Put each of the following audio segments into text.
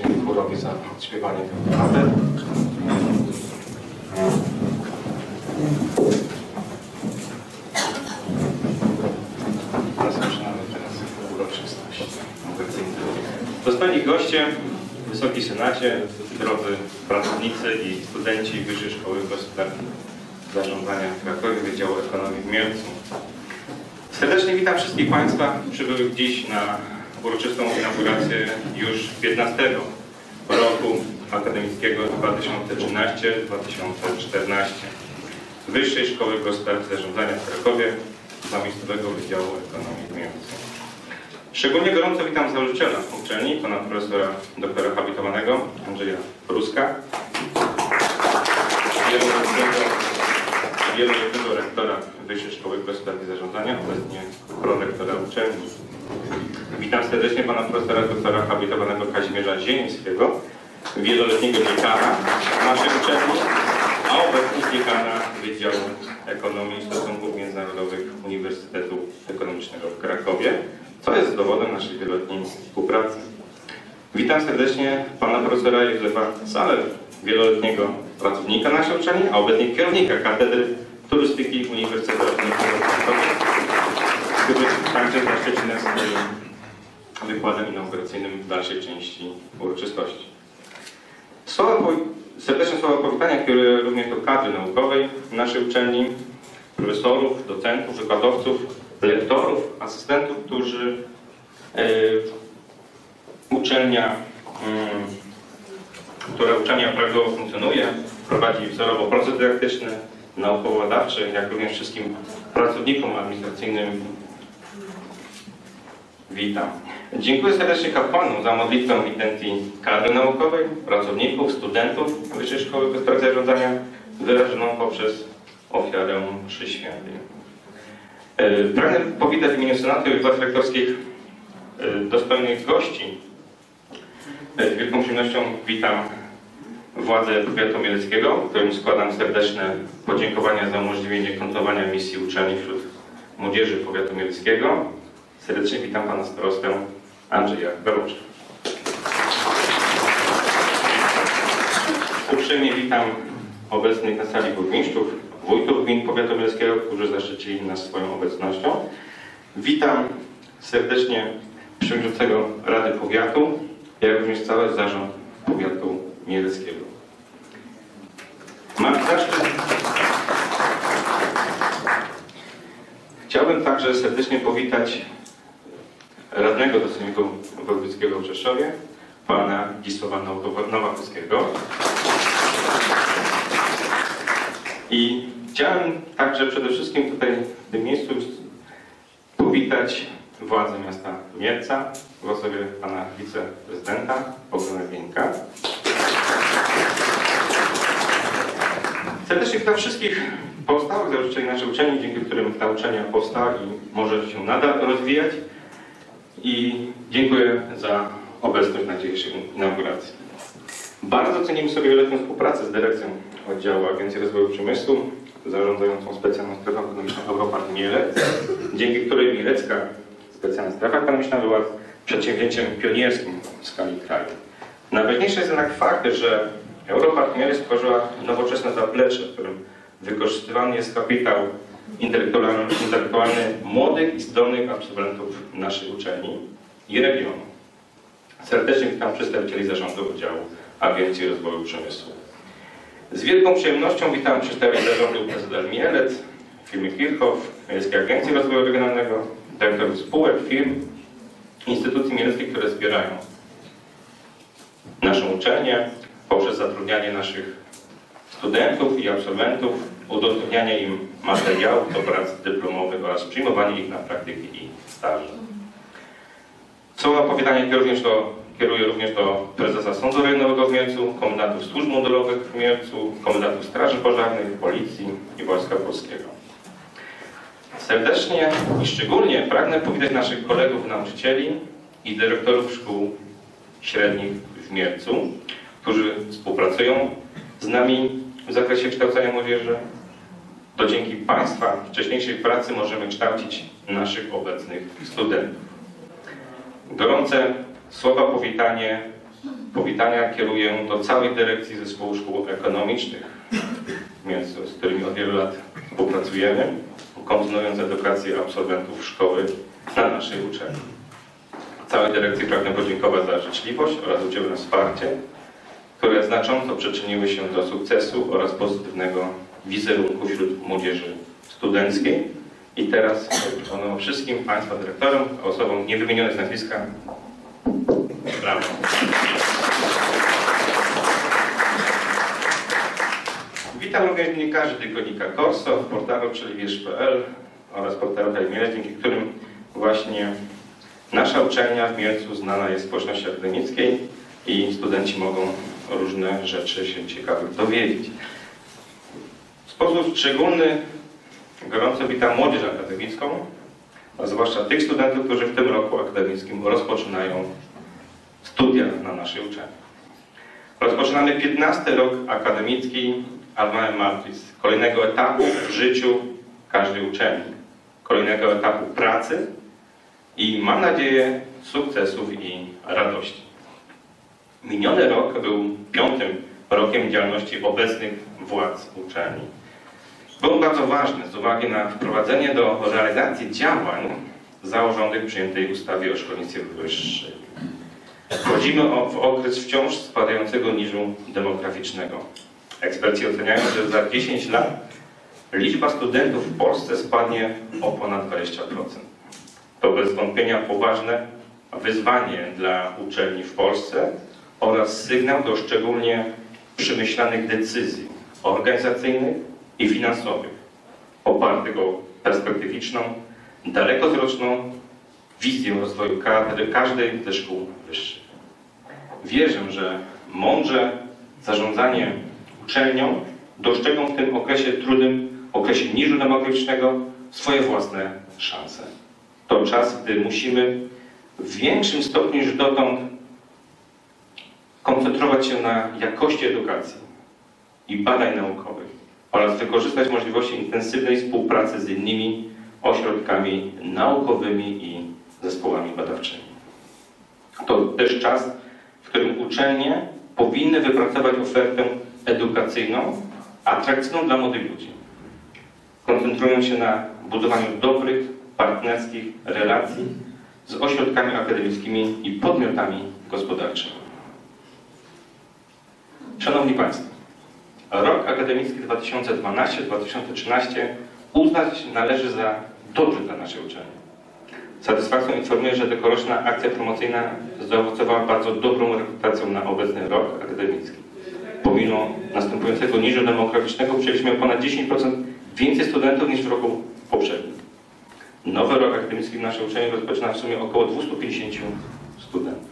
serdecznie chórowi za odśpiewanie tego radę. Rozpoczynamy teraz uroczystość. Dostojni goście, Wysoki Senacie, drodzy pracownicy i studenci Wyższej Szkoły Gospodarki Zarządzania w Krakowie, Wydziału Ekonomii w Mielcu. Serdecznie witam wszystkich Państwa przybyłych dziś na uroczystą inaugurację już 15 roku akademickiego 2013-2014 Wyższej Szkoły Gospodarki Zarządzania w Krakowie, Zamiejscowego Wydziału Ekonomii w Mielcu. Szczególnie gorąco witam założyciela uczelni, pana profesora doktora habilitowanego Andrzeja Pruska, wieloletniego rektora Wyższej Szkoły Gospodarki Zarządzania, obecnie prorektora uczelni. Witam serdecznie pana profesora doktora habilitowanego Kazimierza Zielińskiego, wieloletniego dziekana naszej uczelni, a obecnie dziekana Wydziału Ekonomii i Stosunków Międzynarodowych Uniwersytetu Ekonomicznego w Krakowie, co jest dowodem naszej wieloletniej współpracy. Witam serdecznie pana profesora Józefa Salę, wieloletniego pracownika naszej uczelni, a obecnie kierownika Katedry Turystyki Uniwersytetu Ekonomicznego w Krakowie, który także zaszczyci nas swoim wykładem inauguracyjnym w dalszej części uroczystości. Serdeczne słowa powitania kieruję również do kadry naukowej naszej uczelni, profesorów, docentów, wykładowców, lektorów, asystentów, którzy która uczelnia prawidłowo funkcjonuje, prowadzi wzorowo proces dydaktyczny, naukowo-badawczy, jak również wszystkim pracownikom administracyjnym. Witam. Dziękuję serdecznie kapłanom za modlitwę intencji kadry naukowej, pracowników, studentów Wyższej Szkoły Gospodarki Zarządzania wyrażoną poprzez ofiarę mszy świętej. Pragnę powitać w imieniu Senatu i władz rektorskich dostojnych gości. Z wielką przyjemnością witam władze powiatu mieleckiego, którym składam serdeczne podziękowania za umożliwienie kontynuowania misji uczelni wśród młodzieży powiatu mieleckiego. Serdecznie witam pana starostę Andrzeja Berucza. Uprzejmie witam obecnych na sali burmistrzów, wójtów gmin powiatu mieleckiego, którzy zaszczycili nas swoją obecnością. Witam serdecznie przewodniczącego Rady Powiatu, jak również cały zarząd powiatu mieleckiego. Mam zaszczyt. Chciałbym także serdecznie powitać radnego dostojnego wojewódzkiego w Rzeszowie, pana Zdzisława Nowakowskiego. I chciałem także przede wszystkim tutaj w tym miejscu powitać władze miasta Mielca w osobie pana wiceprezydenta Bogdana Wieńka. Serdecznie witam wszystkich pozostałych założycieli naszej uczelni, dzięki którym ta uczelnia powstała i może się nadal rozwijać. I dziękuję za obecność na dzisiejszej inauguracji. Bardzo cenimy sobie wieloletnią współpracę z dyrekcją oddziału Agencji Rozwoju Przemysłu, zarządzającą specjalną strefą ekonomiczną Europark Mielec, dzięki której mielecka specjalna strefa ekonomiczna była przedsięwzięciem pionierskim w skali kraju. Najważniejszy jest jednak fakt, że Europark Mielec stworzyła nowoczesne zaplecze, w którym wykorzystywany jest kapitał intelektualny młodych i zdolnych absolwentów naszej uczelni i regionu. Serdecznie witam przedstawicieli zarządu oddziału Agencji Rozwoju Przemysłu. Z wielką przyjemnością witam przedstawicieli zarządu PZL Mielec, firmy Kirchhoff, Miejskiej Agencji Rozwoju Regionalnego, dyrektorów spółek, firm, instytucji mieleckich, które wspierają naszą uczelnię poprzez zatrudnianie naszych studentów i absolwentów, udostępnianie im materiałów do prac dyplomowych oraz przyjmowanie ich na praktyki i staże. Słowa powitania kieruję również do prezesa Sądu Rejonowego w Mielcu, komendantów służb mundurowych w Mielcu, komendantów Straży Pożarnej, Policji i Wojska Polskiego. Serdecznie i szczególnie pragnę powitać naszych kolegów nauczycieli i dyrektorów szkół średnich w Mielcu, którzy współpracują z nami w zakresie kształcenia młodzieży. To dzięki Państwa wcześniejszej pracy możemy kształcić naszych obecnych studentów. Gorące słowa powitanie powitania kieruję do całej dyrekcji Zespołu Szkół Ekonomicznych, z którymi od wielu lat współpracujemy, kontynuując edukację absolwentów szkoły na naszej uczelni. Całej dyrekcji pragnę podziękować za życzliwość oraz udzielone wsparcie, które znacząco przyczyniły się do sukcesu oraz pozytywnego wizerunku wśród młodzieży studenckiej. I teraz proponuję wszystkim Państwa dyrektorom, osobom niewymienionych z nazwiska. Brawo. Witam również dziennikarzy tygodnika Corso, portalu Wierzch.pl oraz portalu Hajmiele, dzięki którym właśnie nasza uczelnia w Mielcu znana jest społeczności akademickiej i studenci mogą różne rzeczy się ciekawych dowiedzieć. W sposób szczególny gorąco witam młodzież akademicką, a zwłaszcza tych studentów, którzy w tym roku akademickim rozpoczynają studia na naszej uczelni. Rozpoczynamy 15. rok akademicki Alma Mater, kolejnego etapu w życiu każdej uczelni, kolejnego etapu pracy i mam nadzieję sukcesów i radości. Miniony rok był 5. rokiem działalności obecnych władz uczelni. Był bardzo ważny z uwagi na wprowadzenie do realizacji działań założonych w przyjętej ustawie o szkolnictwie wyższym. Wchodzimy w okres wciąż spadającego niżu demograficznego. Eksperci oceniają, że za 10 lat liczba studentów w Polsce spadnie o ponad 20%. To bez wątpienia poważne wyzwanie dla uczelni w Polsce oraz sygnał do szczególnie przemyślanych decyzji organizacyjnych i finansowych, opartych o perspektywiczną, dalekowzroczną wizję rozwoju kadry każdej ze szkół wyższych. Wierzę, że mądrze zarządzanie uczelnią dostrzegą w tym okresie trudnym, okresie niżu demograficznego swoje własne szanse. To czas, gdy musimy w większym stopniu niż dotąd koncentrować się na jakości edukacji i badań naukowych oraz wykorzystać możliwości intensywnej współpracy z innymi ośrodkami naukowymi i zespołami badawczymi. To też czas, w którym uczelnie powinny wypracować ofertę edukacyjną, atrakcyjną dla młodych ludzi. Koncentrują się na budowaniu dobrych, partnerskich relacji z ośrodkami akademickimi i podmiotami gospodarczymi. Szanowni Państwo, rok akademicki 2012-2013 uznać należy za dobry dla naszej uczelni. Z satysfakcją informuję, że tegoroczna akcja promocyjna zaowocowała bardzo dobrą rekrutacją na obecny rok akademicki. Pomimo następującego niżu demograficznego przyjęliśmy o ponad 10% więcej studentów niż w roku poprzednim. Nowy rok akademicki w naszej uczelni rozpoczyna w sumie około 250 studentów.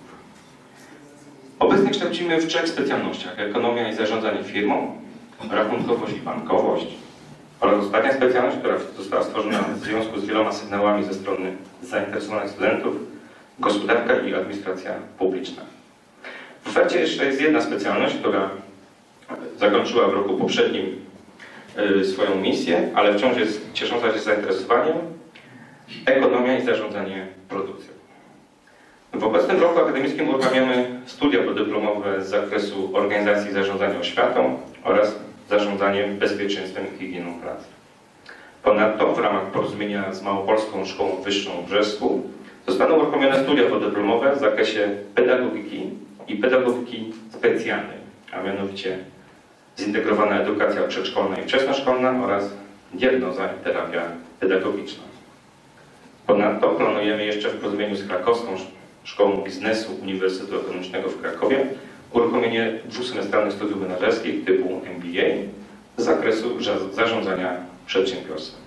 Obecnie kształcimy w 3 specjalnościach: ekonomia i zarządzanie firmą, rachunkowość i bankowość oraz ostatnia specjalność, która została stworzona w związku z wieloma sygnałami ze strony zainteresowanych studentów, gospodarka i administracja publiczna. W ofercie jeszcze jest jedna specjalność, która zakończyła w roku poprzednim swoją misję, ale wciąż jest ciesząca się zainteresowaniem: ekonomia i zarządzanie produkcją. W obecnym roku akademickim uruchamiamy studia podyplomowe z zakresu organizacji i zarządzania oświatą oraz zarządzaniem bezpieczeństwem i higieną pracy. Ponadto w ramach porozumienia z Małopolską Szkołą Wyższą w Brzesku zostaną uruchomione studia podyplomowe w zakresie pedagogiki i pedagogiki specjalnej, a mianowicie zintegrowana edukacja przedszkolna i wczesnoszkolna oraz diagnoza i terapia pedagogiczna. Ponadto planujemy jeszcze w porozumieniu z Krakowską Szkołą Biznesu Uniwersytetu Ekonomicznego w Krakowie uruchomienie 2-semestralnych studiów menedżerskich typu MBA z zakresu zarządzania przedsiębiorstwem.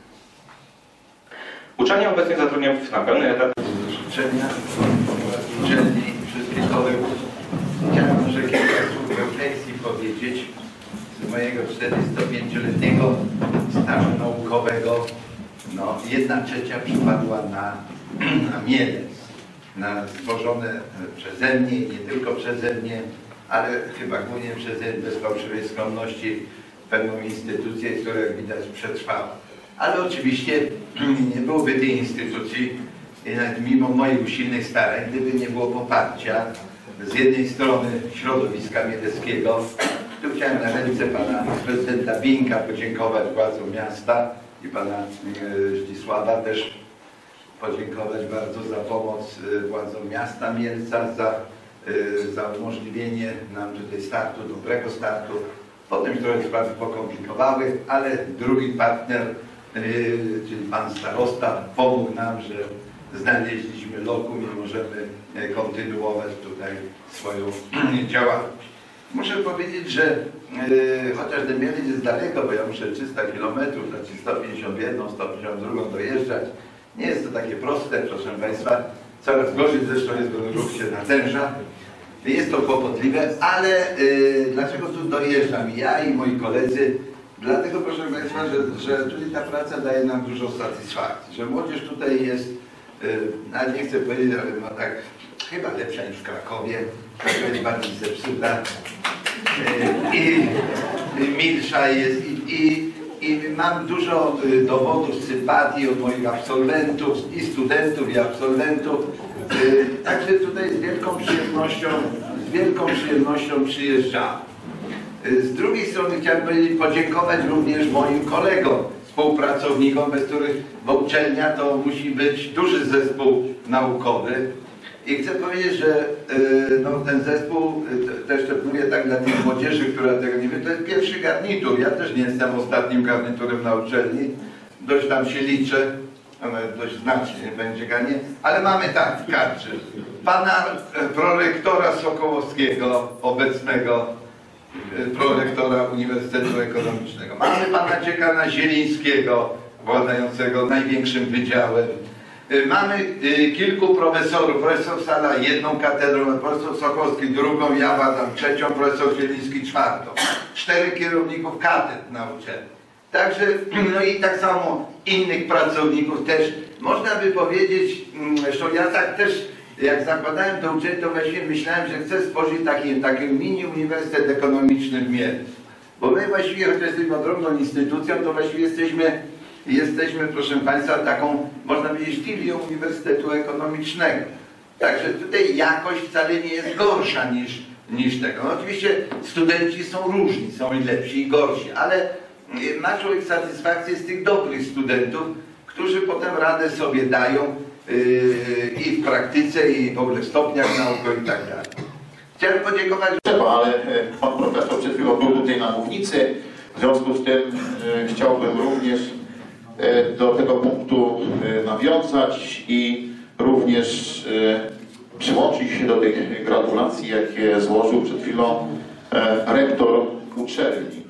Uczelnia obecnie zatrudnia na pełny etat. Życzenia uczelni i wszystkich kolegów. Chciałem może kilka słów refleksji powiedzieć z mojego 45-letniego stażu naukowego. No, 1/3 przypadła na Mielec, na stworzone przeze mnie, nie tylko przeze mnie, ale chyba głównie przeze mnie, bez fałszywej skromności, pewną instytucję, która jak widać przetrwała. Ale oczywiście nie byłoby tej instytucji, mimo moich usilnych starań, gdyby nie było poparcia z jednej strony środowiska mieleckiego. Tu chciałem na ręce pana prezydenta Binka podziękować władzom miasta i pana Zdzisława też podziękować bardzo za pomoc władzom miasta Mielca, za umożliwienie nam tutaj startu, dobrego startu. Potem się trochę sprawy pokomplikowały, ale drugi partner, czyli pan starosta, pomógł nam, że znaleźliśmy lokum i możemy kontynuować tutaj swoją działalność. Muszę powiedzieć, że chociaż ten Mielec jest daleko, bo ja muszę 300 km, znaczy 151, 152 dojeżdżać. Nie jest to takie proste, proszę Państwa. Coraz gorzej zresztą jest, bo ruch się natęża. Jest to kłopotliwe, ale dlaczego tu dojeżdżam ja i moi koledzy? Dlatego, proszę Państwa, że tutaj ta praca daje nam dużo satysfakcji, że młodzież tutaj jest, ale nie chcę powiedzieć, ale no tak chyba lepsza niż w Krakowie, Krakowie jest bardziej zepsuta i milsza jest i mam dużo dowodów sympatii od moich absolwentów i studentów i absolwentów. Także tutaj z wielką przyjemnością przyjeżdżam. Z drugiej strony chciałem podziękować również moim kolegom, współpracownikom, bez których uczelnia to musi być duży zespół naukowy. I chcę powiedzieć, że no, ten zespół, też mówię tak dla tych młodzieży, która tego nie wie, to jest pierwszy garnitur. Ja też nie jestem ostatnim garniturem na uczelni. Dość tam się liczę, dość znacznie będzie garnie, ale mamy tak w kadrze pana prorektora Sokołowskiego, obecnego prorektora Uniwersytetu Ekonomicznego. Mamy pana dziekana Zielińskiego, władającego największym wydziałem. Mamy kilku profesorów, profesor Sala jedną katedrą, profesor Sokołowski drugą, ja badam trzecią, profesor Zieliński czwartą. 4 kierowników katedr na uczelni. Także, no i tak samo innych pracowników też. Można by powiedzieć, zresztą ja tak też, jak zakładałem tę uczelnię, to właściwie myślałem, że chcę stworzyć taki mini uniwersytet ekonomiczny w Mielcu. Bo my właściwie, chociaż jesteśmy odrębną instytucją, to właściwie jesteśmy, proszę Państwa, taką, można powiedzieć, filią Uniwersytetu Ekonomicznego. Także tutaj jakość wcale nie jest gorsza niż tego. No oczywiście studenci są różni, są i lepsi i gorsi, ale ma człowiek satysfakcję z tych dobrych studentów, którzy potem radę sobie dają i w praktyce, i w ogóle w stopniach naukowych i tak dalej. Chciałem podziękować. Ale pan profesor przed chwilą był tutaj na mównicy, w związku z tym chciałbym również do tego punktu nawiązać i również przyłączyć się do tych gratulacji, jakie złożył przed chwilą rektor uczelni.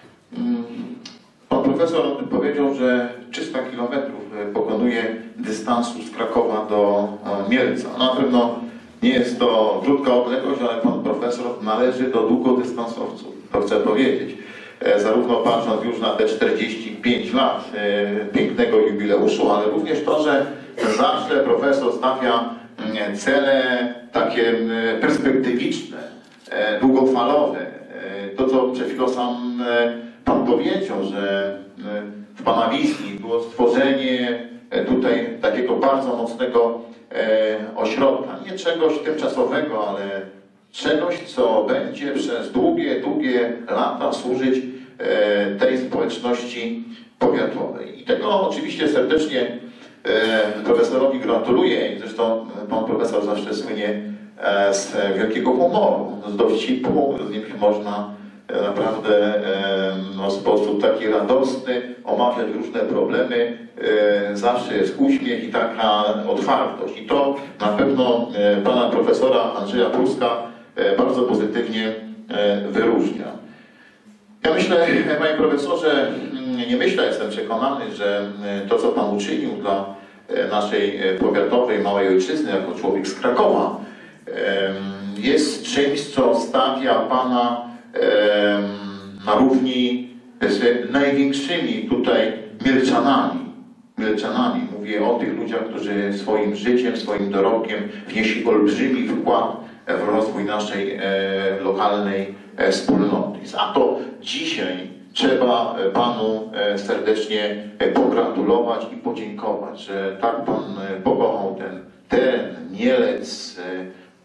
Pan profesor powiedział, że 300 km pokonuje dystansu z Krakowa do Mielca. Na pewno nie jest to krótka odległość, ale pan profesor należy do długodystansowców. To chcę powiedzieć. Zarówno patrząc już na te 45 lat pięknego jubileuszu, ale również to, że zawsze profesor stawia cele takie perspektywiczne, długofalowe. To, co przed chwilą sam pan powiedział, że w pana wizji było stworzenie tutaj takiego bardzo mocnego ośrodka. Nie czegoś tymczasowego, ale czegoś, co będzie przez długie lata służyć tej społeczności powiatowej. I tego oczywiście serdecznie profesorowi gratuluję. Zresztą pan profesor zawsze słynie z wielkiego humoru, z dowcipu, z nim można naprawdę w sposób taki radosny omawiać różne problemy. Zawsze jest uśmiech i taka otwartość. I to na pewno pana profesora Andrzeja Pruska bardzo pozytywnie wyróżnia. Ja myślę, panie profesorze, nie myślę, jestem przekonany, że to, co pan uczynił dla naszej powiatowej, małej ojczyzny, jako człowiek z Krakowa, jest czymś, co stawia pana na równi z największymi tutaj Mielczanami. Mówię o tych ludziach, którzy swoim życiem, swoim dorobkiem wnieśli olbrzymi wkład w rozwój naszej lokalnej wspólnoty. Za to dzisiaj trzeba panu serdecznie pogratulować i podziękować, że tak pan pokochał ten teren, Mielec,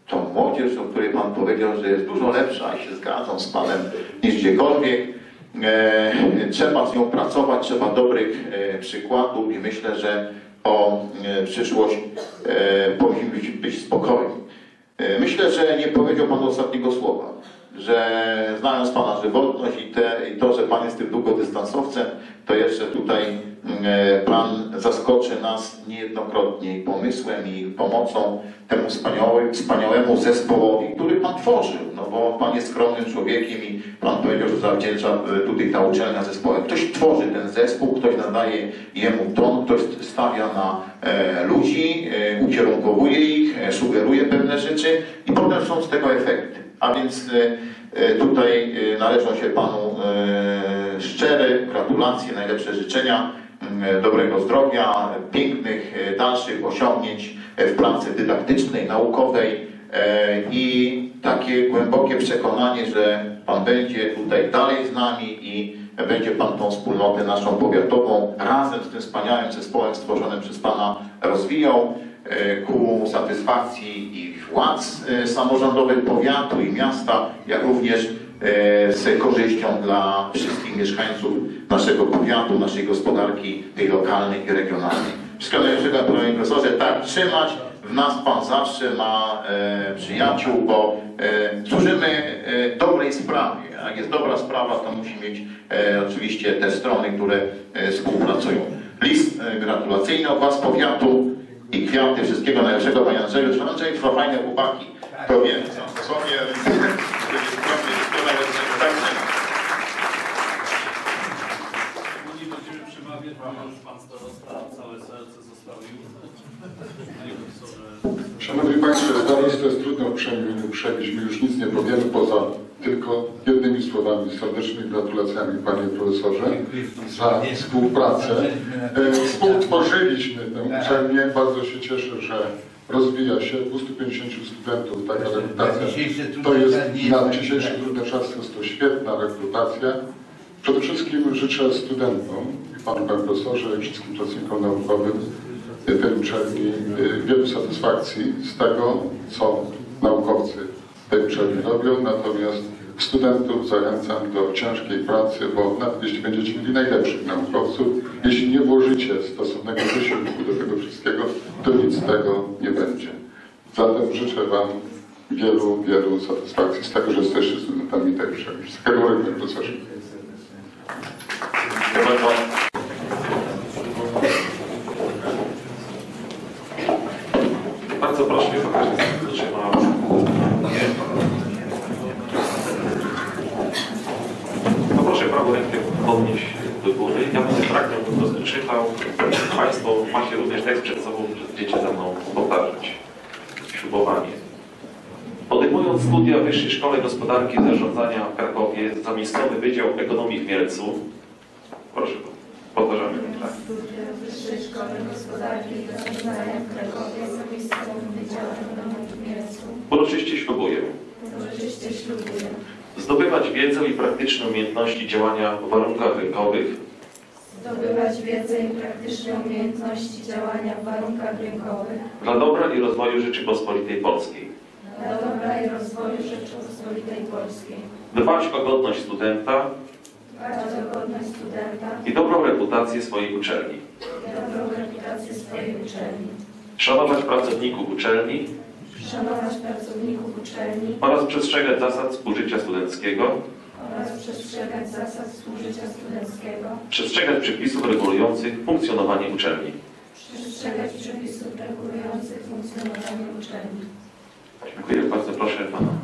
tą młodzież, o której Pan powiedział, że jest dużo lepsza i się zgadzam z Panem niż gdziekolwiek. Trzeba z nią pracować, trzeba dobrych przykładów i myślę, że o przyszłość powinniśmy być spokojni. Myślę, że nie powiedział Pan ostatniego słowa, że znając Pana żywotność i to, że Pan jest tym długodystansowcem, to jeszcze tutaj Pan zaskoczy nas niejednokrotnie i pomysłem, i pomocą temu wspaniałemu zespołowi, który Pan tworzył. No bo Pan jest skromnym człowiekiem i Pan powiedział, że zawdzięcza tutaj ta uczelnia zespołem. Ktoś tworzy ten zespół, ktoś nadaje jemu ton, ktoś stawia na ludzi, ukierunkowuje ich, sugeruje pewne rzeczy i potem są z tego efekty. A więc tutaj należą się Panu szczere gratulacje, najlepsze życzenia, dobrego zdrowia, pięknych dalszych osiągnięć w pracy dydaktycznej, naukowej i takie głębokie przekonanie, że Pan będzie tutaj dalej z nami i będzie Pan tą wspólnotę naszą powiatową razem z tym wspaniałym zespołem stworzonym przez Pana rozwijał ku satysfakcji i władz samorządowych powiatu i miasta, jak również z korzyścią dla wszystkich mieszkańców naszego powiatu, naszej gospodarki, tej lokalnej i regionalnej. Wszystkiego najlepszego, Panie Profesorze, tak trzymać. W nas Pan zawsze ma przyjaciół, bo służymy dobrej sprawie. Jak jest dobra sprawa, to musi mieć oczywiście te strony, które współpracują. List gratulacyjny od Was powiatu i kwiaty. Wszystkiego najlepszego, Panie Andrzeju. Andrzej, trwa fajne chłopaki. To wiem, są sobie, wszystkiego najlepszego. Nie będziemy przemawiać, ponieważ Pan starosta całe serce zostawił. Panie profesorze. Szanowni Państwo, starosta jest trudno przebić. My już nic nie powiemy poza tylko jednymi słowami, serdecznymi gratulacjami, Panie Profesorze, za współpracę. Współtworzyliśmy tę uczelnię. Bardzo się cieszę, że rozwija się 250 studentów, taka rekrutacja. To jest na dzisiejsze trudne czasy jest to świetna rekrutacja. Przede wszystkim życzę studentom i Panu Profesorze i wszystkim pracownikom naukowym tej uczelni wielu satysfakcji z tego, co naukowcy tej uczelni robią. Natomiast studentów zachęcam do ciężkiej pracy, bo nawet jeśli będziecie mieli najlepszych naukowców, jeśli nie włożycie stosownego wysiłku do tego wszystkiego, to nic z tego nie będzie. Zatem życzę Wam wielu satysfakcji z tego, że jesteście studentami tej uczelni. Wszystkiego dobrego, Panie Profesorze. Bardzo proszę, poproszę prawą rękę podnieść do góry. Ja będę fragment po prostu czytał. Państwo macie również tekst przed sobą, będziecie ze mną powtarzać. Ślubowanie. Podejmując studia w Wyższej Szkole Gospodarki i Zarządzania w Krakowie, zamiejscowy Wydział Ekonomii w Mielcu. Proszę, powtarzamy. Tak. Studia w Wyższej Szkole Gospodarki i Zarządzania w Krakowie, zamiejscowy Wydział Ekonomii w Mielcu. Uroczyście ślubuję. Uroczyście ślubuję. Zdobywać wiedzę i praktyczne umiejętności działania w warunkach rynkowych. Zdobywać wiedzę i praktyczne umiejętności działania w warunkach rynkowych. Dla dobra i rozwoju Rzeczypospolitej Polskiej. Dla dobra i rozwoju Rzeczypospolitej Polskiej. Dbać o godność studenta. Dbać o godność studenta. I dobrą reputację swojej uczelni. I dobrą reputację swojej uczelni. Szanować pracowników uczelni. Szanować pracowników uczelni. Oraz przestrzegać zasad współżycia studenckiego. Oraz przestrzegać zasad współżycia studenckiego. Przestrzegać przepisów regulujących funkcjonowanie uczelni. Przestrzegać przepisów regulujących funkcjonowanie uczelni. Dziękuję. Bardzo proszę Pana